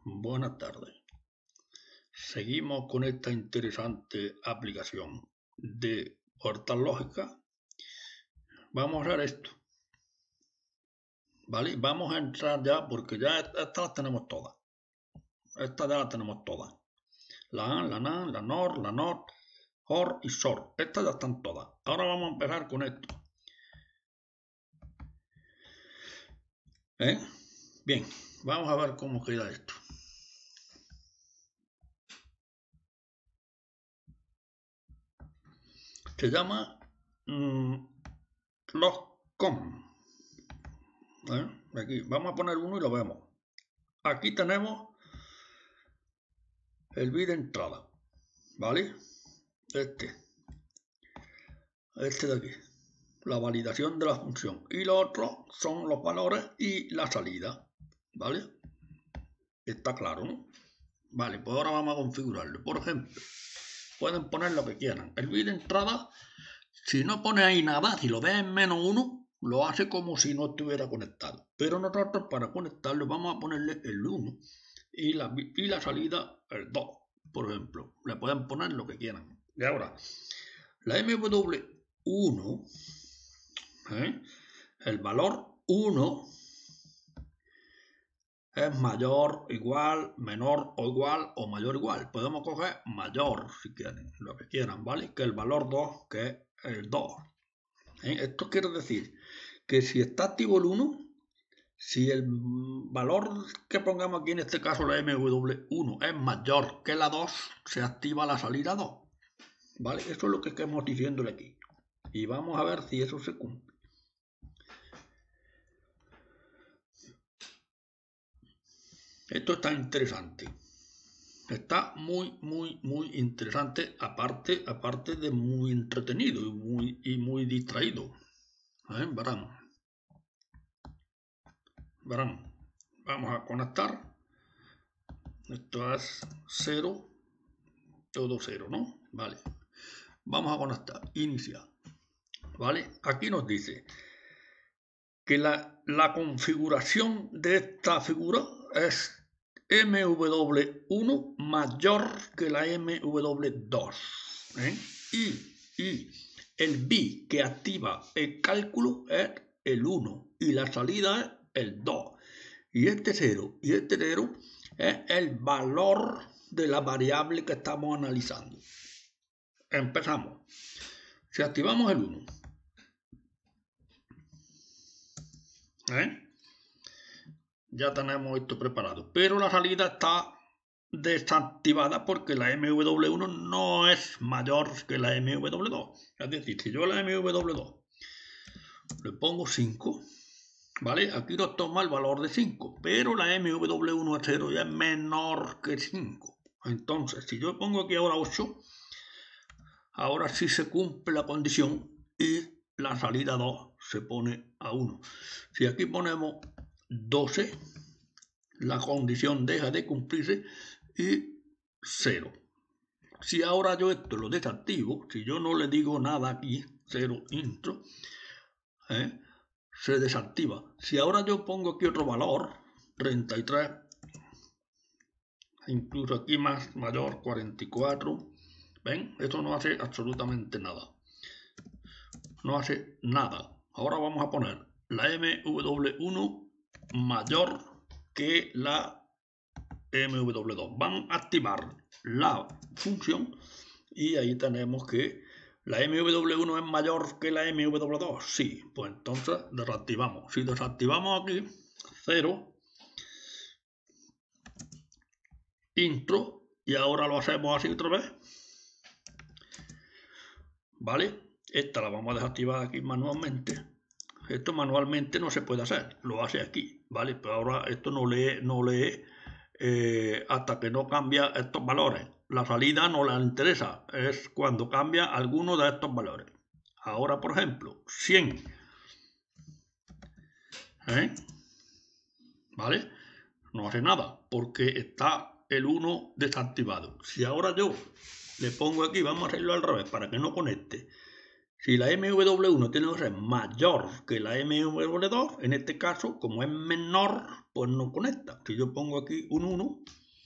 Buenas tardes. Seguimos con esta interesante aplicación de Portal Lógica. Vamos a hacer esto. ¿Vale? Vamos a entrar ya porque ya estas las tenemos todas. Estas ya las tenemos todas. La AN, la NAN, la NOR, la NOT, OR y SOR. Estas ya están todas. Ahora vamos a empezar con esto. Bien, vamos a ver cómo queda esto. Se llama logcom. Aquí vamos a poner uno y lo vemos. Aquí tenemos el bit de entrada, ¿vale? Este de aquí, la validación de la función, y los otros son los valores y la salida, ¿vale? Está claro, ¿no? Vale, pues ahora vamos a configurarlo. Por ejemplo, pueden poner lo que quieran. El bit de entrada, si no pone ahí nada, si lo ves en -1, lo hace como si no estuviera conectado. Pero nosotros para conectarlo vamos a ponerle el 1 y la salida el 2, por ejemplo. Le pueden poner lo que quieran. Y ahora, la MW1, el valor 1 es mayor, igual, menor o igual o mayor o igual. Podemos coger mayor si quieren, lo que quieran, ¿vale? Que el valor 2, que es el 2. Esto quiere decir que si está activo el 1, si el valor que pongamos aquí, en este caso la MW1, es mayor que la 2, se activa la salida 2. ¿Vale? Eso es lo que estamos diciéndole aquí. Y vamos a ver si eso se cumple. Esto está interesante. Está muy interesante, aparte de muy entretenido y muy distraído. Verán. Vamos a conectar. Esto es 0, todo 0, ¿no? Vale. Vamos a conectar. Iniciar. ¿Vale? Aquí nos dice que la configuración de esta figura es MW1 mayor que la MW2. Y el bit que activa el cálculo es el 1 y la salida es el 2. Y este 0 y este 0 es el valor de la variable que estamos analizando. Empezamos. Si activamos el 1, ya tenemos esto preparado, pero la salida está desactivada porque la MW1 no es mayor que la MW2. Es decir, si yo a la MW2 le pongo 5, ¿vale? Aquí nos toma el valor de 5, pero la MW1 es 0 y es menor que 5. Entonces, si yo pongo aquí ahora 8, ahora sí se cumple la condición y la salida 2 se pone a 1. Si aquí ponemos 12, la condición deja de cumplirse y 0. Si ahora yo esto lo desactivo, si yo no le digo nada aquí, 0 intro, se desactiva. Si ahora yo pongo aquí otro valor, 33, incluso aquí mayor, 44, ¿ven? Esto no hace absolutamente nada. No hace nada. Ahora vamos a poner la MW1 mayor que la MW2. Van a activar la función y ahí tenemos que la MW1 es mayor que la MW2. Sí, pues entonces desactivamos. Si desactivamos aquí 0, intro, y ahora lo hacemos así otra vez, ¿vale? Esta la vamos a desactivar aquí manualmente. Esto manualmente no se puede hacer, lo hace aquí, ¿vale? Pero ahora esto no lee hasta que no cambia estos valores. La salida no le interesa, es cuando cambia alguno de estos valores. Ahora, por ejemplo, 100. ¿Vale? No hace nada porque está el 1 desactivado. Si ahora yo le pongo aquí, vamos a hacerlo al revés para que no conecte. Si la MW1 tiene que ser mayor que la MW2, en este caso, como es menor, pues no conecta. Si yo pongo aquí un 1,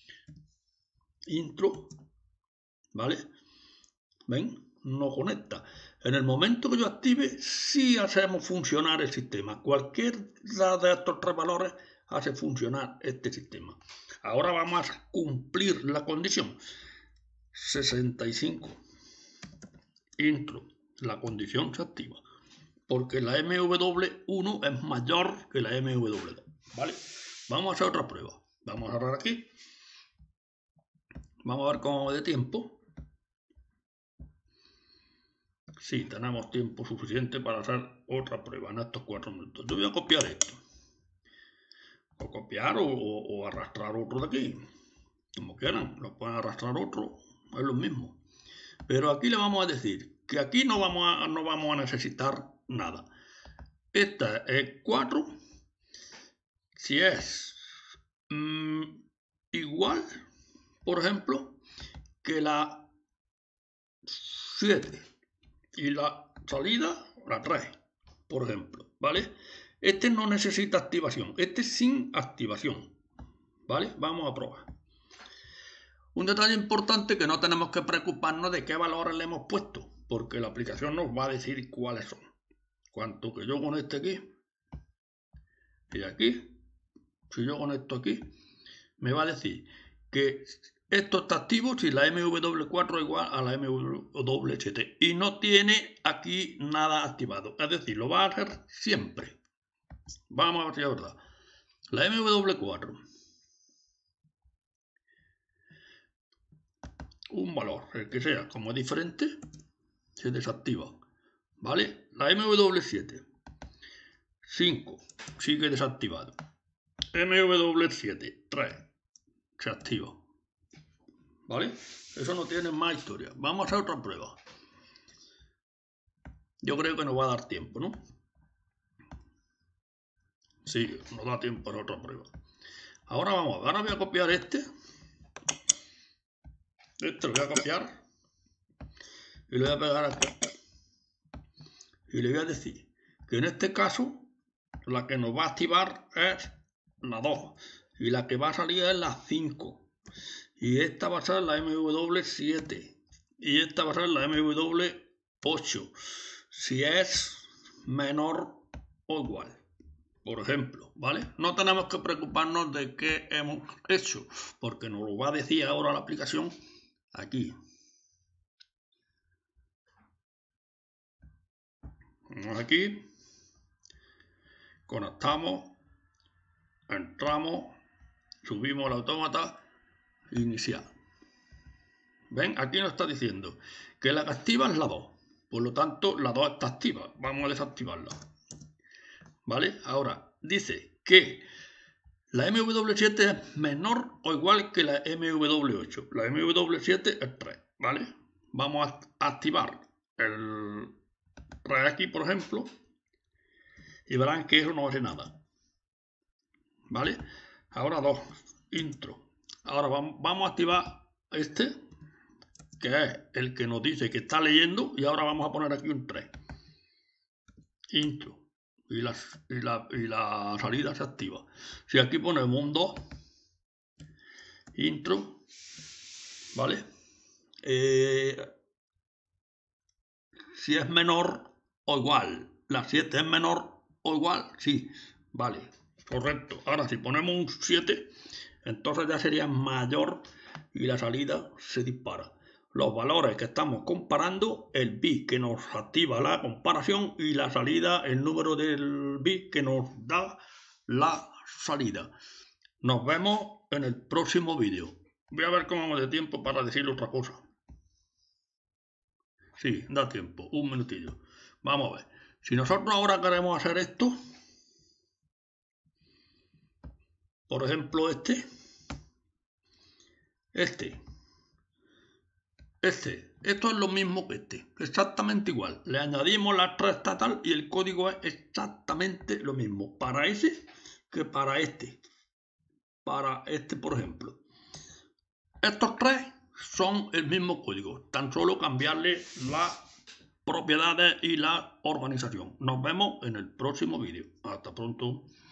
intro, ¿vale? ¿Ven? No conecta. En el momento que yo active, sí hacemos funcionar el sistema. Cualquiera de estos tres valores hace funcionar este sistema. Ahora vamos a cumplir la condición. 65. Intro. La condición se activa. Porque la MW1 es mayor que la MW2. ¿Vale? Vamos a hacer otra prueba. Vamos a cerrar aquí. Vamos a ver cómo va de tiempo. Sí, tenemos tiempo suficiente para hacer otra prueba en estos 4 minutos. Yo voy a copiar esto. O copiar o arrastrar otro de aquí. Como quieran, lo pueden arrastrar otro, es lo mismo. Pero aquí le vamos a decir que aquí no vamos a necesitar nada. Esta es 4. Si es igual, por ejemplo, que la 7 y la salida, la 3, por ejemplo, ¿vale? Este no necesita activación, este es sin activación, ¿vale? Vamos a probar. Un detalle importante que no tenemos que preocuparnos de qué valores le hemos puesto, porque la aplicación nos va a decir cuáles son. Cuanto que yo conecte aquí y aquí, si yo conecto aquí, me va a decir que esto está activo si la MW4 es igual a la MW7 y no tiene aquí nada activado. Es decir, lo va a hacer siempre. Vamos a ver si es verdad. La MW4, un valor, el que sea, como es diferente, se desactiva. ¿Vale? La MW7, 5, sigue desactivado. MW7, 3, se activa. ¿Vale? Eso no tiene más historia. Vamos a hacer otra prueba. Yo creo que nos va a dar tiempo, ¿no? Sí, nos da tiempo para otra prueba. Ahora vamos a ver. Ahora voy a copiar este. Este lo voy a copiar. Y lo voy a pegar aquí. Y le voy a decir que en este caso la que nos va a activar es la 2. Y la que va a salir es la 5. Y esta va a ser la MW7. Y esta va a ser la MW8. Si es menor o igual. Por ejemplo, ¿vale? No tenemos que preocuparnos de qué hemos hecho, porque nos lo va a decir ahora la aplicación aquí. Vamos aquí, conectamos, entramos, subimos el autómata, iniciar. ¿Ven? Aquí nos está diciendo que la que activa es la 2. Por lo tanto, la 2 está activa. Vamos a desactivarla. ¿Vale? Ahora, dice que la MW7 es menor o igual que la MW8. La MW7 es 3, ¿vale? Vamos a activar el 3 aquí, por ejemplo, y verán que eso no hace nada. ¿Vale? Ahora 2, intro. Ahora vamos a activar este, que es el que nos dice que está leyendo, y ahora vamos a poner aquí un 3. Intro. Y la salida se activa. Si aquí ponemos un 2, intro, ¿vale? Si es menor o igual. La 7 es menor o igual, sí, vale, correcto. Ahora si ponemos un 7, entonces ya sería mayor y la salida se dispara. Los valores que estamos comparando, el bit que nos activa la comparación y la salida, el número del bit que nos da la salida. Nos vemos en el próximo vídeo. Voy a ver cómo vamos de tiempo para decirle otra cosa. Sí, da tiempo, un minutillo. Vamos a ver. Si nosotros ahora queremos hacer esto, por ejemplo este, esto es lo mismo que este, exactamente igual. Le añadimos la 3 estatal y el código es exactamente lo mismo para ese que para este. Para este, por ejemplo. Estos tres son el mismo código, tan solo cambiarle las propiedades y la organización. Nos vemos en el próximo vídeo. Hasta pronto.